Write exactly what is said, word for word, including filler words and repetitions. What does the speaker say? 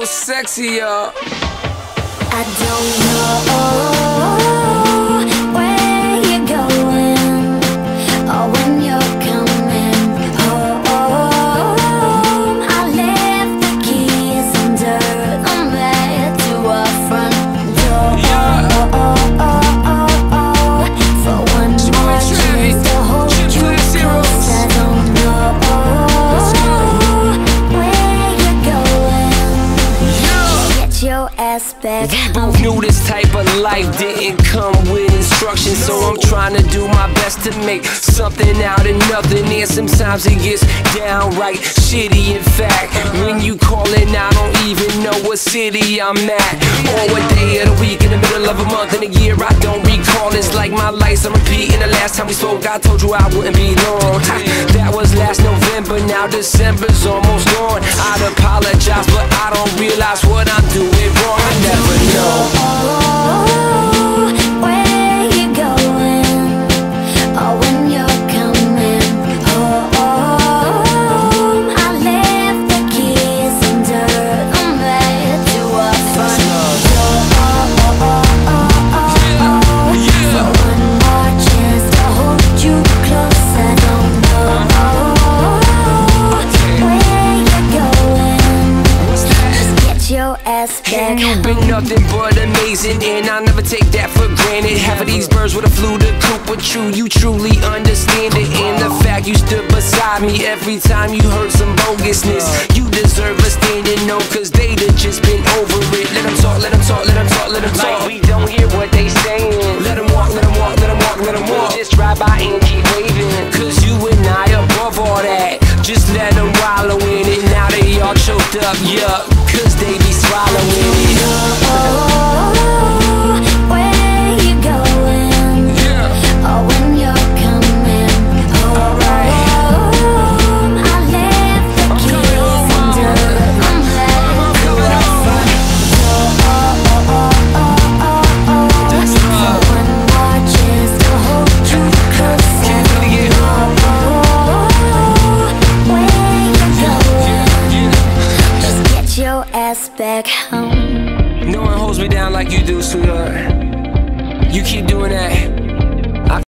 so sexy, y'all. I don't know where you're going or when you're coming home. I left the keys under the bed to our front door. For one more chance to hold you close. I don't know where you're going. Get your ass back. We both knew this type of life didn't come with instructions, so I'm trying to do my best to make something out of nothing. And sometimes it gets downright shitty. In fact, when you callin', I don't even know what city I'm at or what day of the week, in the middle of a month, in a year I don't recall. It's like my life's on repeat. And the last time we spoke, I told you I wouldn't be long. That was last November, now December's almost gone. I'd apologize, but I don't realize what I'm doing wrong. I never know where you're going or when you're coming home. I left the keys under the bed to our front door. For one more chance to hold you close. I don't know where you're going. Just get your ass back. You've been nothing but amazing, and I'll never take that for granted. Half of these birds would have flew the coop, but true, you truly understand it. And the fact you stood beside me every time you heard some bogusness, you deserve a standing no, cause they'd have just been over it. Let them talk, let them talk, let them talk, let them talk. Like we don't hear what they saying. Let them walk, let them walk, let them walk, let them walk. Just drive by and keep waving, cause you and I above all that. Just let them wallow in it. Now they all choked up, yup, cause they be swallowing it. Where you going? Yeah. Or when you're coming home. I left the keys under the bed to our front door. For one more chance to hold you close. I don't know where you're going. Just get your ass back home. No one holds me down like you do, sweetheart. You keep doing that,